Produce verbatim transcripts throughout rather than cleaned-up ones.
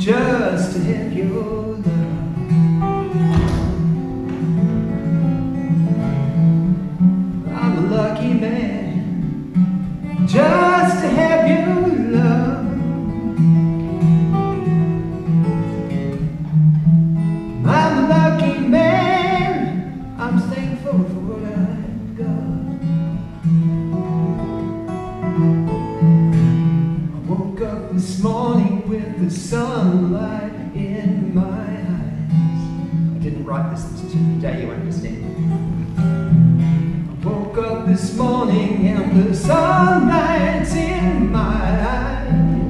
just to have your love. I'm a lucky man, just to have your love. I'm a lucky man, I'm thankful for what I've got. I woke up this morning with the sunlight in my eyes. I didn't write this today, you understand. I woke up this morning and the sunlight's in my eyes.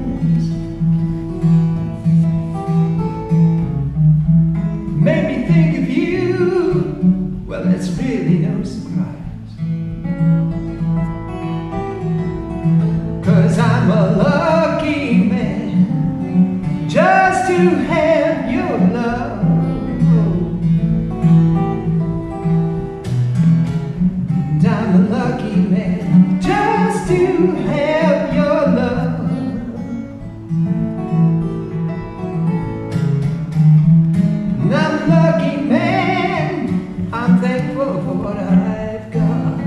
Made me think of you, well, that's really no surprise, 'cause I'm a lucky man, just to have your love. And I'm a lucky man, just to have your love. And I'm a lucky man, I'm thankful for what I've got.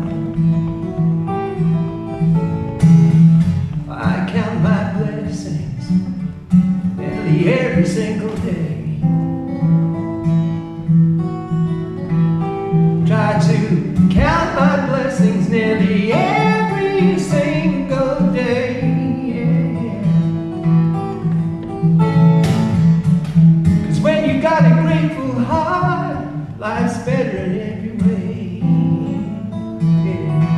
I count my blessings nearly every single day. Try to count my blessings nearly every single day. Yeah. 'Cause when you got a grateful heart, life's better in every way. Yeah.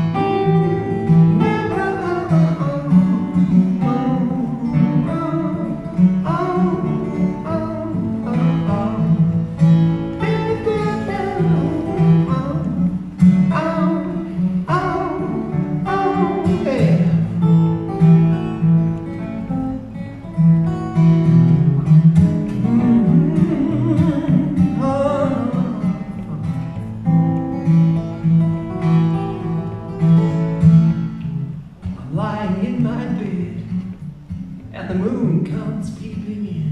Lying in my bed and the moon comes peeping in.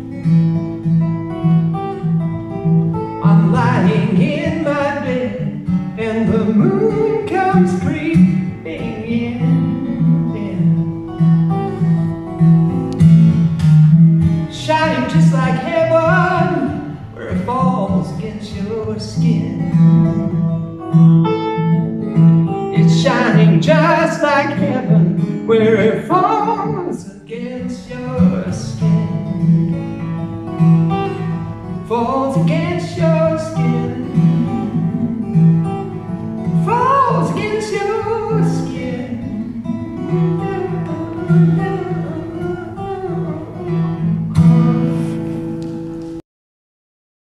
I'm lying in my bed and the moon comes creeping in. Yeah. Shining just like heaven where it falls against your skin. It's shining just like heaven where it falls against your skin. Falls against your skin. Falls against your skin.